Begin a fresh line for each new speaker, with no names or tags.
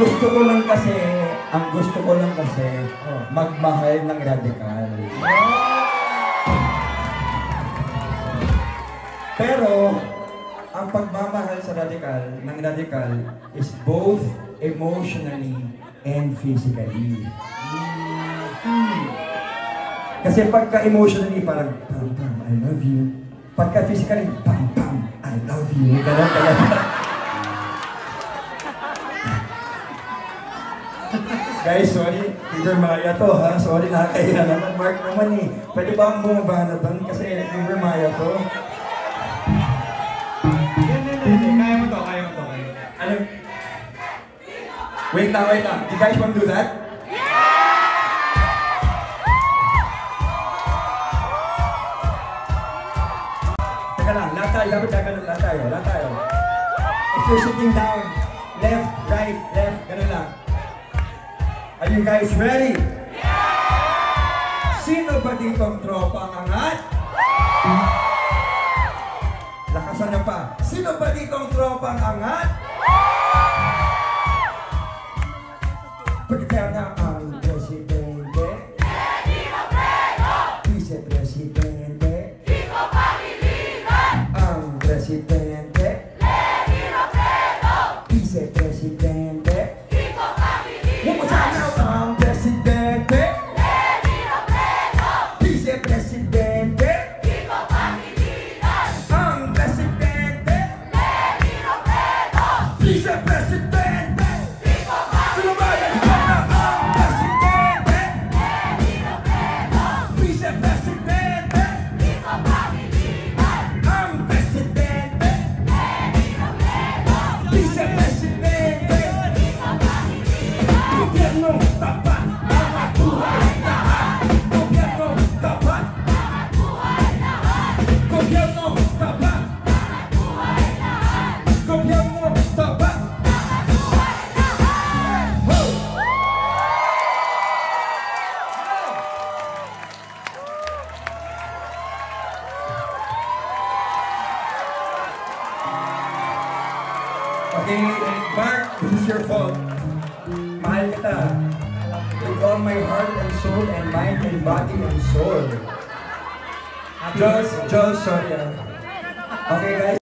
ang gusto ko lang kasi, magmahal ng radikal. Pero, ang pagmamahal sa radikal, ng radikal, is both emotionally and physically. Kasi pagka emotionally, parang, pam, pam, I love you. Pagka physically, pam, pam, I love you. Ganun talaga. Guys, sorry. River Maya to, ha? Sorry, nakakaya naman. Mark naman eh. Pwede ba ang bumaba na doon? Kasi River Maya to.
Hindi. Kaya mo to.
Ano? Wait lang. You guys want to do that? Teka lang, lahat tayo. If you're sitting down, left, right, left, ganun lang. Are you guys ready? Sino ba dito ang tropang angat? Lakasan na pa. Sino ba dito ang tropang angat? Pagkaya na ang presidente, vice-presidente, ang presidente, vice-presidente, one more time now, ang presidente, vice-presidente, ang presidente, vice-presidente, sino ba yan? Ang presidente, vice-presidente, ang presidente, vice-presidente, gobyerno tapat, mga buhay lahat. Gobyerno tapat, gobyerno tapat, gobyerno tapat. Okay, Mark, this is your fault. Mahal kita. With all my heart and soul and mind and body and soul. Just sorry. Okay, guys.